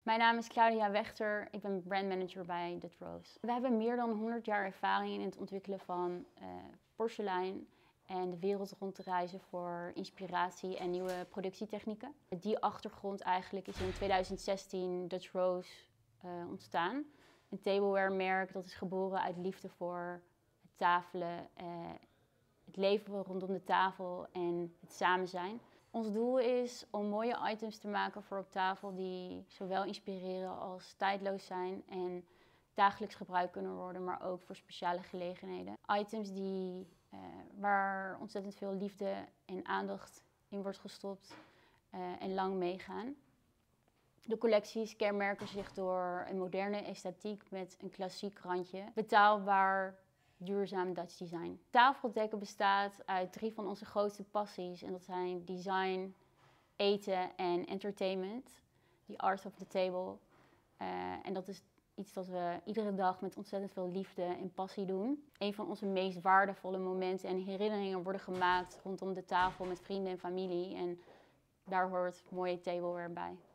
Mijn naam is Claudia Wechter, ik ben brandmanager bij Dutch Rose. We hebben meer dan 100 jaar ervaring in het ontwikkelen van porselein en de wereld rond te reizen voor inspiratie en nieuwe productietechnieken. Die achtergrond eigenlijk is in 2016 Dutch Rose ontstaan. Een tableware merk dat is geboren uit liefde voor het tafelen, het leven rondom de tafel en het samen zijn. Ons doel is om mooie items te maken voor op tafel die zowel inspireren als tijdloos zijn en dagelijks gebruikt kunnen worden, maar ook voor speciale gelegenheden. Items waar ontzettend veel liefde en aandacht in wordt gestopt en lang meegaan. De collecties kenmerken zich door een moderne esthetiek met een klassiek randje, betaalbaar, duurzaam Dutch design. Tafeldekken bestaat uit 3 van onze grootste passies en dat zijn design, eten en entertainment. The art of the table. En dat is iets dat we iedere dag met ontzettend veel liefde en passie doen. Een van onze meest waardevolle momenten en herinneringen worden gemaakt rondom de tafel met vrienden en familie. En daar hoort mooie tableware bij.